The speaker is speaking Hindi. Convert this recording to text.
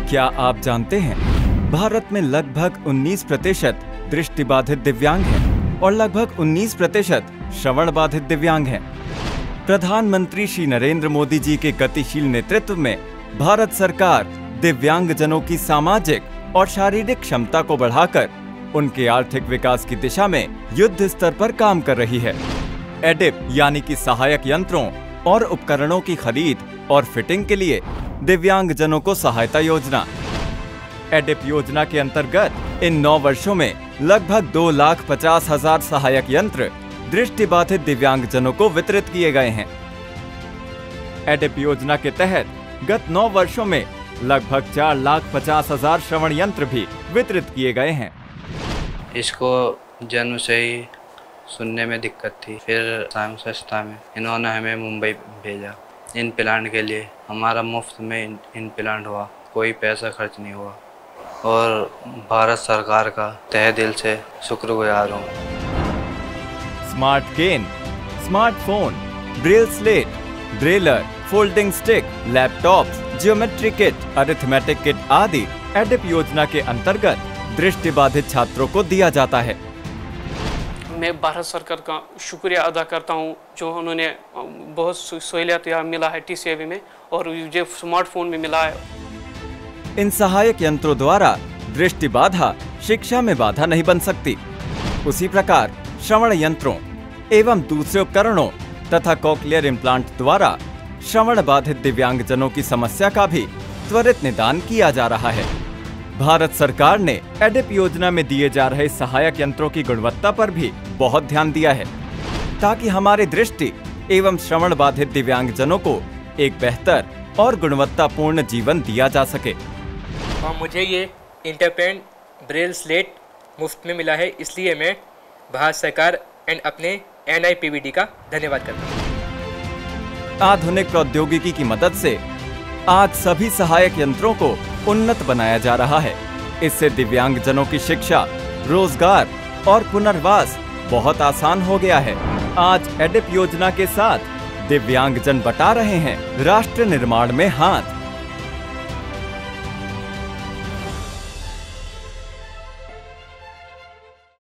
क्या आप जानते हैं भारत में लगभग 19% दृष्टिबाधित दिव्यांग हैं और लगभग 19% श्रवण बाधित दिव्यांग हैं। प्रधानमंत्री श्री नरेंद्र मोदी जी के गतिशील नेतृत्व में भारत सरकार दिव्यांगजनों की सामाजिक और शारीरिक क्षमता को बढ़ाकर उनके आर्थिक विकास की दिशा में युद्ध स्तर पर काम कर रही है। एडिप यानी कि सहायक यंत्रों और उपकरणों की खरीद और फिटिंग के लिए दिव्यांगजनों को सहायता योजना। एडिप योजना के अंतर्गत इन 9 वर्षों में लगभग 2,50,000 सहायक यंत्र दृष्टिबाधित दिव्यांगजनों को वितरित किए गए हैं। एडिप योजना के तहत गत 9 वर्षों में लगभग 4,50,000 श्रवण यंत्र भी वितरित किए गए हैं। इसको जन्म से ही सुनने में दिक्कत थी, फिर संस्था में इन्होंने हमें मुंबई भेजा इन प्लांट के लिए। हमारा मुफ्त में इन प्लांट हुआ, कोई पैसा खर्च नहीं हुआ और भारत सरकार का तहे दिल से शुक्रगुजार हूँ। Smart cane, smartphone, Braille slate, brailler, folding stick, laptops, geometry kit, arithmetic kit आदि एडिप योजना के अंतर्गत दृष्टिबाधित छात्रों को दिया जाता है। मैं भारत सरकार का शुक्रिया अदा करता हूं, जो उन्होंने बहुत सहूलियत यहाँ मिला है TCAB में और मुझे स्मार्टफोन में मिला है। इन सहायक यंत्रों द्वारा दृष्टि बाधा शिक्षा में बाधा नहीं बन सकती। उसी प्रकार श्रवण यंत्रों एवं दूसरे उपकरणों तथा कॉक्लियर इम्प्लांट द्वारा श्रवण बाधित दिव्यांगजनों की समस्या का भी त्वरित निदान किया जा रहा है। भारत सरकार ने एडिप योजना में दिए जा रहे सहायक यंत्रों की गुणवत्ता पर भी बहुत ध्यान दिया है, ताकि हमारे दृष्टि एवं श्रवण बाधित दिव्यांगजनों को एक बेहतर और गुणवत्तापूर्ण जीवन दिया जा सके। और मुझे ये इंटरपेन ब्रेल स्लेट मुफ्त में मिला है, इसलिए मैं भारत सरकार एंड अपने NIPVD का धन्यवाद करता हूँ। आधुनिक प्रौद्योगिकी की मदद से आज सभी सहायक यंत्रों को उन्नत बनाया जा रहा है। इससे दिव्यांगजनों की शिक्षा, रोजगार और पुनर्वास बहुत आसान हो गया है। आज एडिप योजना के साथ दिव्यांगजन बटा रहे हैं राष्ट्र निर्माण में हाथ।